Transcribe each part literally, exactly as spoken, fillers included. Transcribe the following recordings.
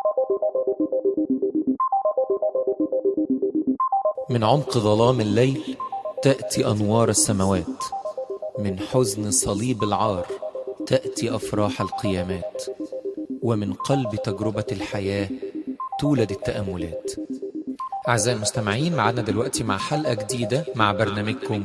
من عمق ظلام الليل تأتي أنوار السماوات، من حزن صليب العار تأتي أفراح القيامات، ومن قلب تجربة الحياة تولد التأملات. أعزائي المستمعين، معنا دلوقتي مع حلقة جديدة مع برنامجكم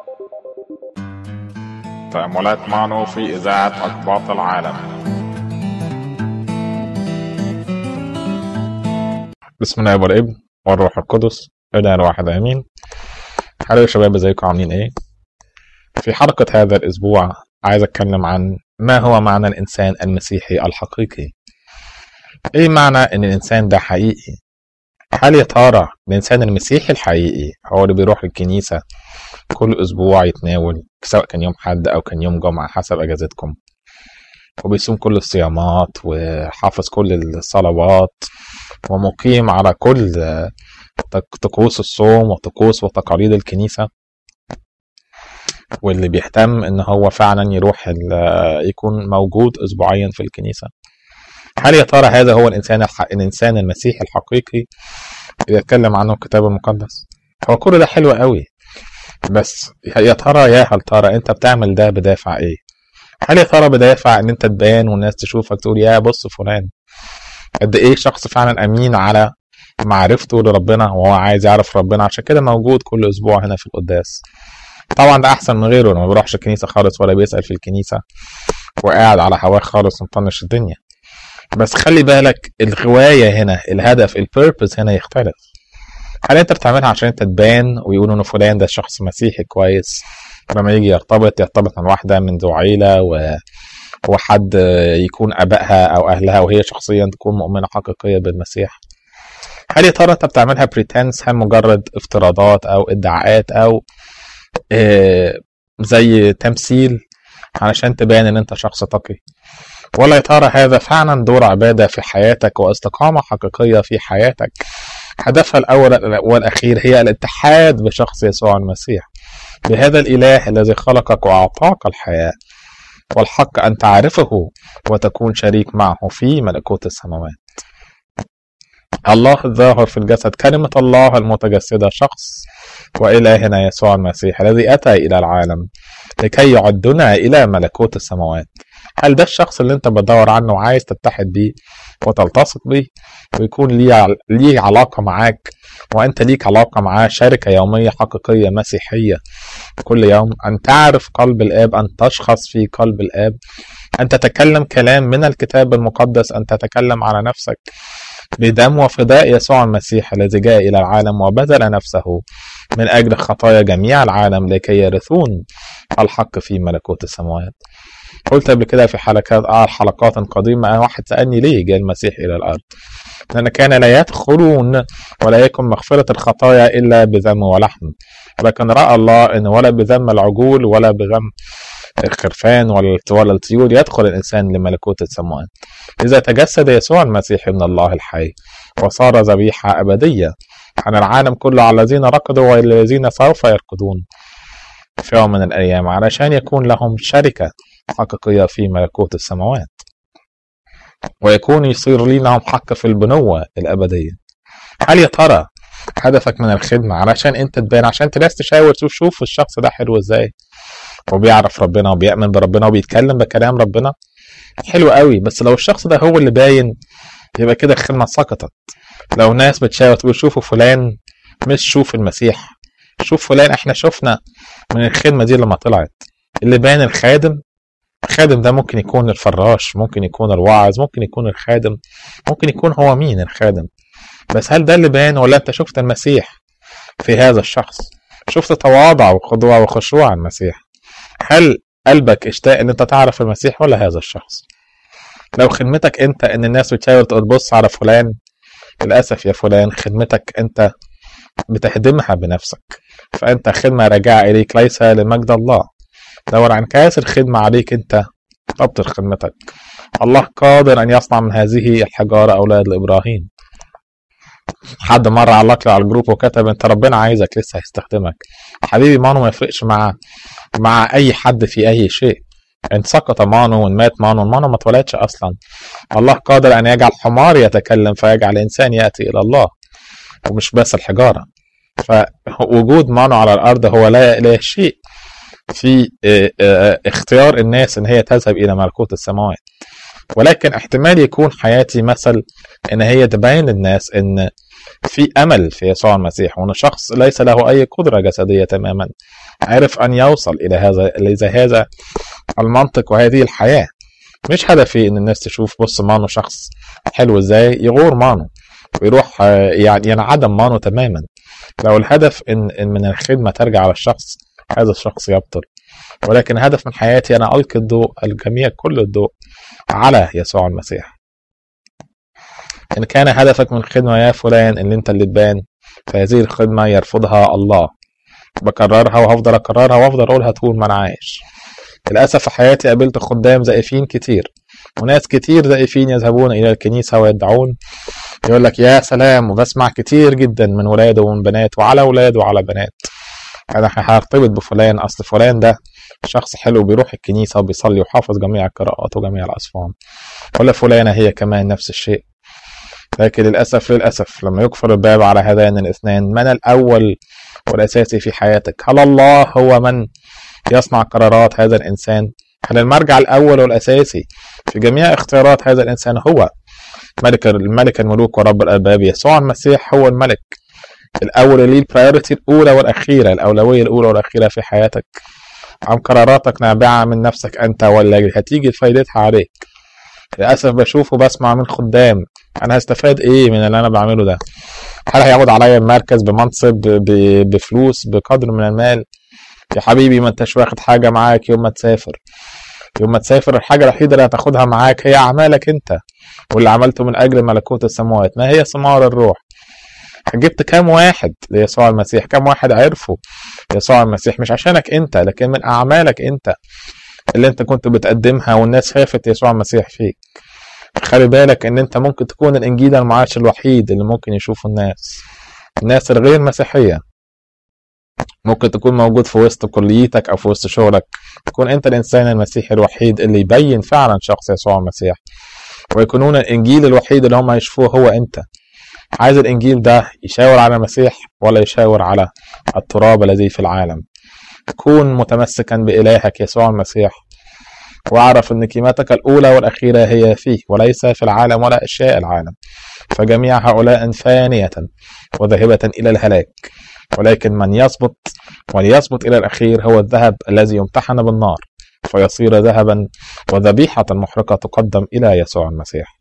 تأملات مانو في إذاعة أقباط العالم. بسم الله والابن والروح القدس إله الواحد آمين. حلو يا شباب، ازيكم عاملين ايه؟ في حلقة هذا الأسبوع عايز أتكلم عن ما هو معنى الإنسان المسيحي الحقيقي. ايه معنى ان الإنسان ده حقيقي؟ هل يا ترى الإنسان المسيحي الحقيقي هو اللي بيروح الكنيسة كل أسبوع يتناول، سواء كان يوم حد أو كان يوم جمعة حسب أجازتكم، وبيصوم كل الصيامات وحافظ كل الصلوات ومقيم على كل طقوس الصوم وطقوس وتقاليد الكنيسة، واللي بيهتم ان هو فعلا يروح يكون موجود اسبوعيا في الكنيسة؟ هل يا ترى هذا هو الانسان الح... الانسان المسيحي الحقيقي اللي يتكلم عنه الكتاب المقدس؟ هو كل ده حلو قوي، بس يا ترى يا هل ترى انت بتعمل ده بدافع ايه؟ هل يا ترى بدافع ان انت تبان والناس تشوفك تقول يا بص فلان قد ايه شخص فعلا امين على معرفته لربنا وهو عايز يعرف ربنا عشان كده موجود كل اسبوع هنا في القداس؟ طبعا ده احسن من غيره اللي ما بيروحش الكنيسه خالص ولا بيسال في الكنيسه وقاعد على هواه خالص ومطنش الدنيا. بس خلي بالك الغوايه هنا، الهدف، البيربز هنا يختلف. هل انت بتعملها عشان انت تبان ويقولوا ان فلان ده شخص مسيحي كويس، لما يجي يرتبط يرتبط من واحده من ذو عيله و... وحد يكون ابائها او اهلها وهي شخصيا تكون مؤمنه حقيقيه بالمسيح؟ هل يا ترى انت بتعملها بريتنس، هل مجرد افتراضات او ادعاءات او اه زي تمثيل علشان تبان ان انت شخص تقي؟ ولا يا ترى هذا فعلا دور عبادة في حياتك واستقامة حقيقية في حياتك هدفها الاول والاخير هي الاتحاد بشخص يسوع المسيح، بهذا الاله الذي خلقك واعطاك الحياة والحق ان تعرفه وتكون شريك معه في ملكوت السماوات. الله الظاهر في الجسد، كلمة الله المتجسدة، شخص وإلهنا يسوع المسيح الذي أتى إلى العالم لكي يعدنا إلى ملكوت السماوات. هل ده الشخص اللي انت بدور عنه وعايز تتحد بيه وتلتصق بيه ويكون ليه علاقة معاك وانت ليك علاقة معاه، شركة يومية حقيقية مسيحية كل يوم، ان تعرف قلب الآب، ان تشخص في قلب الآب، ان تتكلم كلام من الكتاب المقدس، ان تتكلم على نفسك بدم وفداء يسوع المسيح الذي جاء إلى العالم وبذل نفسه من أجل خطايا جميع العالم لكي يرثون الحق في ملكوت السماوات. قلت قبل كده في حلقات آه حلقات قديمة، واحد سألني ليه جاء المسيح إلى الأرض؟ لأن كان لا يدخلون ولا يكن مغفرة الخطايا إلا بذم ولحم، ولكن رأى الله أن ولا بذم العجول ولا بذم الخرفان ولا الطيور يدخل الإنسان لملكوت السماوات. إذا تجسد يسوع المسيح ابن الله الحي وصار ذبيحة أبدية عن العالم كله على الذين رقدوا والذين سوف يرقدون في يوم من الأيام، علشان يكون لهم شركة حقيقية في ملكوت السماوات ويكون يصير لهم حق في البنوة الأبدية. هل يا ترى هدفك من الخدمة علشان انت تبان، عشان الناس تشاور تشوف شوف الشخص ده حلو ازاي وبيعرف ربنا وبيأمن بربنا وبيتكلم بكلام ربنا؟ حلو قوي، بس لو الشخص ده هو اللي باين يبقى كده الخدمة سقطت. لو ناس بتشاور تقول شوفوا فلان، مش شوف المسيح، شوف فلان. احنا شفنا من الخدمة دي لما طلعت اللي باين الخادم. الخادم ده ممكن يكون الفراش، ممكن يكون الواعظ، ممكن يكون الخادم، ممكن يكون هو مين الخادم، بس هل ده اللي باين ولا انت شفت المسيح في هذا الشخص؟ شفت تواضع وخضوع وخشوع المسيح؟ هل قلبك اشتاق ان انت تعرف المسيح ولا هذا الشخص؟ لو خدمتك انت ان الناس بتشاور تقول بص على فلان، للأسف يا فلان خدمتك انت بتهدمها بنفسك، فانت خدمة راجعة اليك ليس لمجد الله. دور عن كاس الخدمة عليك انت، ابطل خدمتك. الله قادر ان يصنع من هذه الحجارة اولاد لابراهيم. حد مرة علق لي على الجروب وكتب انت ربنا عايزك لسه هيستخدمك. حبيبي مانو ما يفرقش مع مع اي حد في اي شيء، ان سقط مانو وان مات مانو، مانو ما اتولدش اصلا. الله قادر ان يجعل حمار يتكلم فيجعل انسان ياتي الى الله، ومش بس الحجاره. فوجود مانو على الارض هو لا اله شيء في اختيار الناس ان هي تذهب الى ملكوت السماوات. ولكن احتمال يكون حياتي مثل ان هي تبين للناس ان في امل في يسوع المسيح، وان شخص ليس له اي قدره جسديه تماما عرف ان يوصل الى هذا الى هذا المنطق وهذه الحياه. مش هدفي ان الناس تشوف بص مانو شخص حلو ازاي، يغور مانو ويروح يعني ينعدم مانو تماما. لو الهدف ان من الخدمه ترجع على الشخص، هذا الشخص يبطل. ولكن هدف من حياتي انا القي الضوء، الجميع كل الضوء على يسوع المسيح. ان كان هدفك من الخدمه يا فلان ان انت اللي تبان، فهذه الخدمه يرفضها الله. بكررها وهفضل اكررها وافضل اقولها طول ما انا عايش. للاسف في حياتي قابلت خدام زائفين كتير، وناس كتير زائفين يذهبون الى الكنيسه ويدعون، يقول لك يا سلام، وبسمع كتير جدا من ولاده ومن بنات وعلى ولاده وعلى بنات، انا هرتبط بفلان اصل فلان ده شخص حلو بيروح الكنيسه وبيصلي وحافظ جميع القراءات وجميع الاصفان، ولا فلانه هي كمان نفس الشيء. لكن للاسف للاسف لما يكفر الباب على هذين الاثنين، من الاول والاساسي في حياتك؟ هل الله هو من يصنع قرارات هذا الانسان؟ هل المرجع الاول والاساسي في جميع اختيارات هذا الانسان هو ملك الملك الملوك ورب الارباب يسوع المسيح؟ هو الملك الاول اللي البرايورتي الاولى والاخيره، الاولويه الاولى والاخيره في حياتك؟ عن قراراتك نابعه من نفسك انت ولا هتيجي فايدتها عليك؟ للاسف بشوف وبسمع من خدام، انا هستفاد ايه من اللي انا بعمله ده؟ هل هيعود عليا بمركز، بمنصب، بفلوس، بقدر من المال؟ يا حبيبي ما انتش واخد حاجه معاك يوم ما تسافر. يوم ما تسافر الحاجه الوحيده اللي هتاخدها معاك هي اعمالك انت واللي عملته من اجل ملكوت السماوات. ما هي ثمار الروح؟ جبت كام واحد ليسوع المسيح؟ كام واحد عرفوا يسوع المسيح؟ مش عشانك انت لكن من اعمالك انت اللي انت كنت بتقدمها، والناس شافت يسوع المسيح فيك. خلي بالك ان انت ممكن تكون الانجيل المعاش الوحيد اللي ممكن يشوفه الناس الناس الغير مسيحيه. ممكن تكون موجود في وسط كليتك او في وسط شغلك، تكون انت الانسان المسيحي الوحيد اللي يبين فعلا شخص يسوع المسيح، ويكونون الانجيل الوحيد اللي هم يشوفوه هو انت. عايز الانجيل ده يشاور على المسيح ولا يشاور على التراب الذي في العالم؟ كون متمسكا بإلهك يسوع المسيح، واعرف ان قيمتك الاولى والاخيره هي فيه وليس في العالم ولا اشياء العالم. فجميع هؤلاء فانيه وذاهبه الى الهلاك، ولكن من يثبت وليثبت الى الاخير هو الذهب الذي يمتحن بالنار فيصير ذهبا، وذبيحه محرقه تقدم الى يسوع المسيح.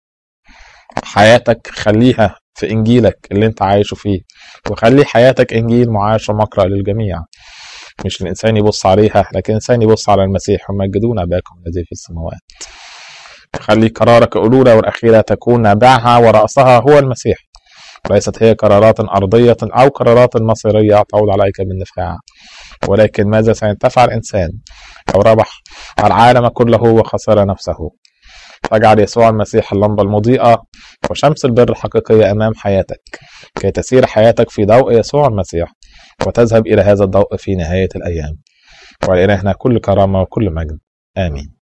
حياتك خليها في انجيلك اللي انت عايشه فيه، وخلي حياتك انجيل معاش ومقرأ للجميع، مش الانسان يبص عليها لكن الانسان يبص على المسيح. ومجدون اباكم الذي في السماوات. خلي قرارك الاولى والاخيره تكون نابعها ورأسها هو المسيح، ليست هي قرارات ارضيه او قرارات مصيريه تعود عليك بالنفاع، ولكن ماذا سينتفع الانسان لو ربح العالم كله وخسر نفسه؟ فاجعل يسوع المسيح اللمبه المضيئه وشمس البر الحقيقيه امام حياتك، كي تسير حياتك في ضوء يسوع المسيح وتذهب الى هذا الضوء في نهايه الايام. ولإلهنا كل كرامه وكل مجد، امين.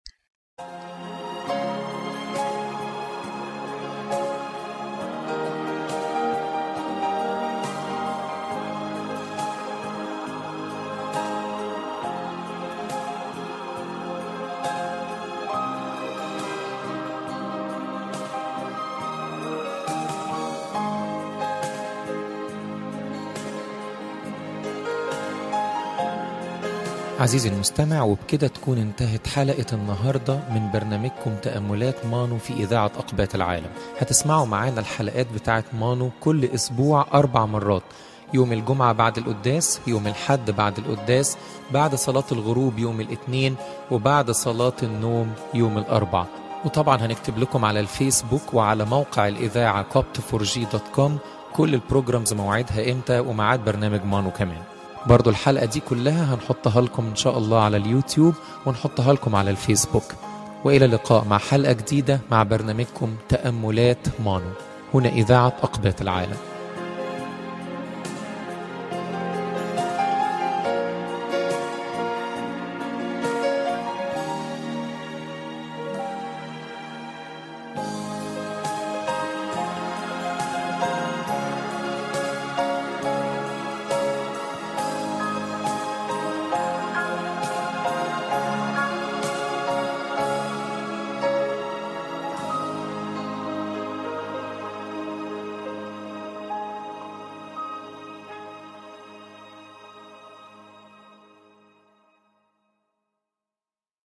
عزيزي المستمع، وبكده تكون انتهت حلقة النهاردة من برنامجكم تأملات مانو في إذاعة أقبات العالم. هتسمعوا معانا الحلقات بتاعت مانو كل أسبوع أربع مرات، يوم الجمعة بعد القداس، يوم الحد بعد القداس، بعد صلاة الغروب يوم الاثنين، وبعد صلاة النوم يوم الأربع. وطبعا هنكتب لكم على الفيسبوك وعلى موقع الإذاعة كوبت فور جي دوت كوم كل البروجرامز موعدها امتى وميعاد برنامج مانو كمان. برضو الحلقة دي كلها هنحطها لكم إن شاء الله على اليوتيوب ونحطها لكم على الفيسبوك. وإلى اللقاء مع حلقة جديدة مع برنامجكم تأملات مانو، هنا إذاعة أقبات العالم.